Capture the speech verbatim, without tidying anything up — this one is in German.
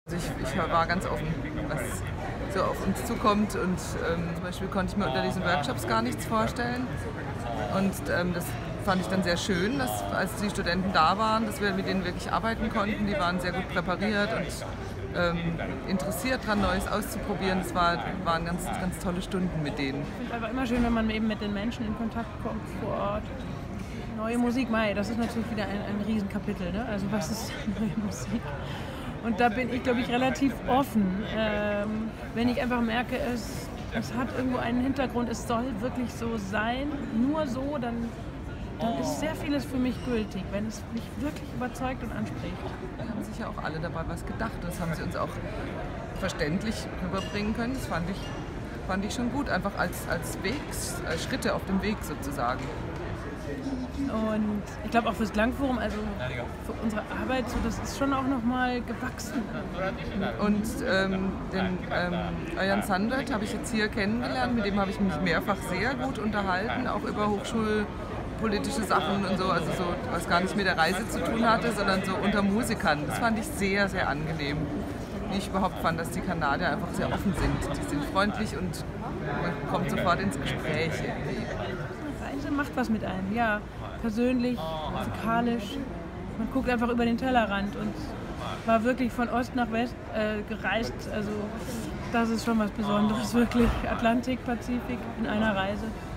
Also ich, ich war ganz offen, was so auf uns zukommt, und ähm, zum Beispiel konnte ich mir unter diesen Workshops gar nichts vorstellen, und ähm, das fand ich dann sehr schön, dass, als die Studenten da waren, dass wir mit denen wirklich arbeiten konnten. Die waren sehr gut präpariert und ähm, interessiert daran, Neues auszuprobieren. Das war, waren ganz, ganz tolle Stunden mit denen. Ich finde es einfach immer schön, wenn man eben mit den Menschen in Kontakt kommt vor Ort. Neue Musik, Mai, das ist natürlich wieder ein, ein Riesenkapitel, ne? Also was ist neue Musik? Und da bin ich, glaube ich, relativ offen. Ähm, wenn ich einfach merke, es, es hat irgendwo einen Hintergrund, es soll wirklich so sein, nur so, dann, dann ist sehr vieles für mich gültig, wenn es mich wirklich überzeugt und anspricht. Da haben sich ja auch alle dabei was gedacht. Das haben sie uns auch verständlich rüberbringen können. Das fand ich, fand ich schon gut, einfach als, als Wegs, als Schritte auf dem Weg sozusagen. Und ich glaube auch fürs Klangforum, also für unsere Arbeit, so, das ist schon auch nochmal gewachsen. Und ähm, den ähm, Örjan Sandert habe ich jetzt hier kennengelernt, mit dem habe ich mich mehrfach sehr gut unterhalten, auch über hochschulpolitische Sachen und so, also so, was gar nicht mit der Reise zu tun hatte, sondern so unter Musikern. Das fand ich sehr, sehr angenehm. Wie ich überhaupt fand, dass die Kanadier einfach sehr offen sind. Die sind freundlich und man kommt sofort ins Gespräch irgendwie. Reise macht was mit einem, ja. Persönlich, musikalisch. Man guckt einfach über den Tellerrand und war wirklich von Ost nach West äh, gereist. Also das ist schon was Besonderes, wirklich. Atlantik, Pazifik in einer Reise.